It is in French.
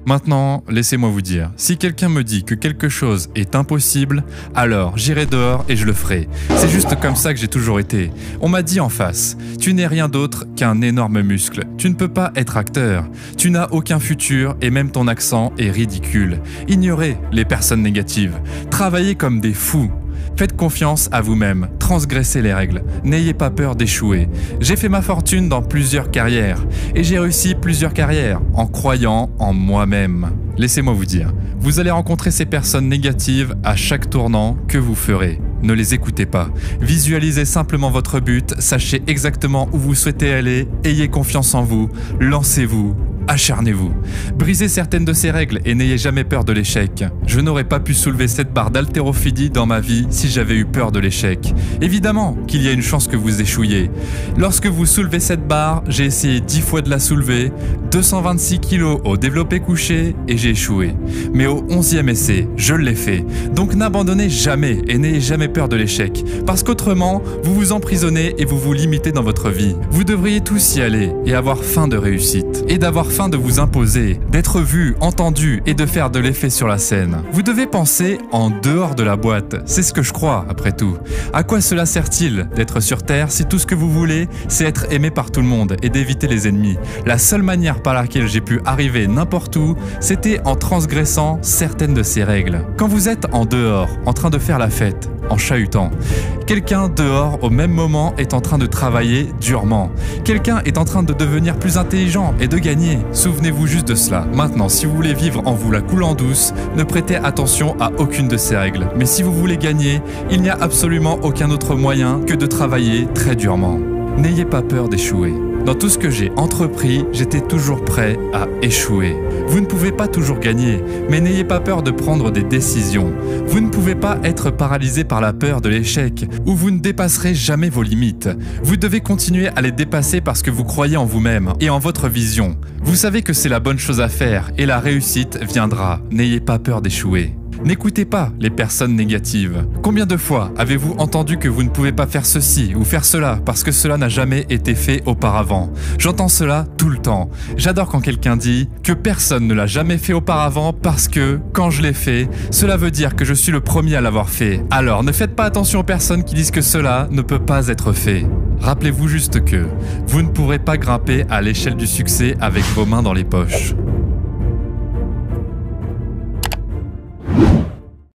Maintenant, laissez-moi vous dire, si quelqu'un me dit que quelque chose est impossible, alors j'irai dehors et je le ferai. C'est juste comme ça que j'ai toujours été. On m'a dit en face, tu n'es rien d'autre qu'un énorme muscle. Tu ne peux pas être acteur. Tu n'as aucun futur et même ton accent est ridicule. Ignorez les personnes négatives. Travaillez comme des fous. Faites confiance à vous-même, transgressez les règles, n'ayez pas peur d'échouer. J'ai fait ma fortune dans plusieurs carrières et j'ai réussi plusieurs carrières en croyant en moi-même. Laissez-moi vous dire, vous allez rencontrer ces personnes négatives à chaque tournant que vous ferez. Ne les écoutez pas. Visualisez simplement votre but, sachez exactement où vous souhaitez aller, ayez confiance en vous, lancez-vous. Acharnez-vous. Brisez certaines de ces règles et n'ayez jamais peur de l'échec. Je n'aurais pas pu soulever cette barre d'haltérophilie dans ma vie si j'avais eu peur de l'échec. Évidemment qu'il y a une chance que vous échouiez. Lorsque vous soulevez cette barre, j'ai essayé 10 fois de la soulever, 226 kg au développé couché et j'ai échoué. Mais au 11e essai, je l'ai fait. Donc n'abandonnez jamais et n'ayez jamais peur de l'échec. Parce qu'autrement, vous vous emprisonnez et vous vous limitez dans votre vie. Vous devriez tous y aller et avoir faim de réussite. Et d'avoir faim de vous imposer, d'être vu, entendu et de faire de l'effet sur la scène. Vous devez penser en dehors de la boîte, c'est ce que je crois après tout. À quoi cela sert-il d'être sur Terre si tout ce que vous voulez, c'est être aimé par tout le monde et d'éviter les ennemis? La seule manière par laquelle j'ai pu arriver n'importe où, c'était en transgressant certaines de ces règles. Quand vous êtes en dehors, en train de faire la fête, en chahutant, quelqu'un dehors au même moment est en train de travailler durement. Quelqu'un est en train de devenir plus intelligent et de gagner. Souvenez-vous juste de cela. Maintenant, si vous voulez vivre en vous la coulant douce, ne prêtez attention à aucune de ces règles. Mais si vous voulez gagner, il n'y a absolument aucun autre moyen que de travailler très durement. N'ayez pas peur d'échouer. Dans tout ce que j'ai entrepris, j'étais toujours prêt à échouer. Vous ne pouvez pas toujours gagner, mais n'ayez pas peur de prendre des décisions. Vous ne pouvez pas être paralysé par la peur de l'échec, ou vous ne dépasserez jamais vos limites. Vous devez continuer à les dépasser parce que vous croyez en vous-même et en votre vision. Vous savez que c'est la bonne chose à faire et la réussite viendra. N'ayez pas peur d'échouer. N'écoutez pas les personnes négatives. Combien de fois avez-vous entendu que vous ne pouvez pas faire ceci ou faire cela parce que cela n'a jamais été fait auparavant? J'entends cela tout le temps. J'adore quand quelqu'un dit que personne ne l'a jamais fait auparavant parce que, quand je l'ai fait, cela veut dire que je suis le premier à l'avoir fait. Alors ne faites pas attention aux personnes qui disent que cela ne peut pas être fait. Rappelez-vous juste que vous ne pourrez pas grimper à l'échelle du succès avec vos mains dans les poches.